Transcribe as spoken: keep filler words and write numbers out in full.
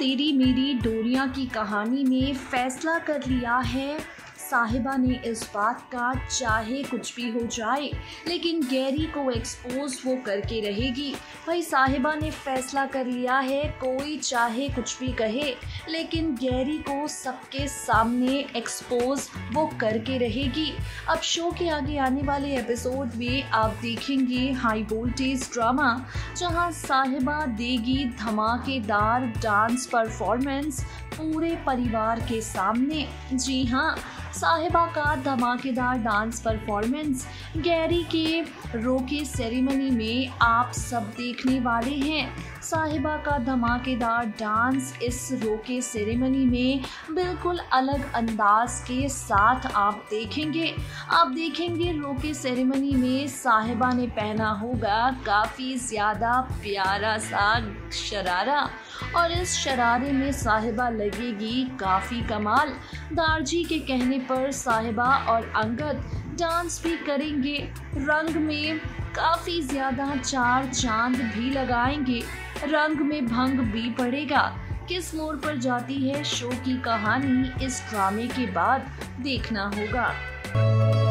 तेरी मेरी डोरियां की कहानी में फैसला कर लिया है साहिबा ने इस बात का, चाहे कुछ भी हो जाए लेकिन गैरी को एक्सपोज वो करके रहेगी। भाई साहिबा ने फैसला कर लिया है, कोई चाहे कुछ भी कहे लेकिन गैरी को सबके सामने एक्सपोज वो करके रहेगी। अब शो के आगे आने वाले एपिसोड में आप देखेंगे हाई वोल्टेज ड्रामा, जहां साहिबा देगी धमाकेदार डांस परफॉर्मेंस पूरे परिवार के सामने। जी हाँ, साहिबा का धमाकेदार डांस परफॉर्मेंस गैरी के रोके सेरेमनी में आप सब देखने वाले हैं। साहिबा का धमाकेदार डांस इस रोके सेरेमनी में बिल्कुल अलग अंदाज के साथ आप देखेंगे। आप देखेंगे रोके सेरेमनी में साहिबा ने पहना होगा काफ़ी ज़्यादा प्यारा सा शरारा, और इस शरारे में साहिबा लगेगी काफ़ी कमाल। दारजी के कहने पर साहिबा और अंगद डांस भी करेंगे, रंग में काफ़ी ज़्यादा चार चांद भी लगाएंगे, रंग में भंग भी पड़ेगा। किस मोड़ पर जाती है शो की कहानी, इस ड्रामे के बाद देखना होगा।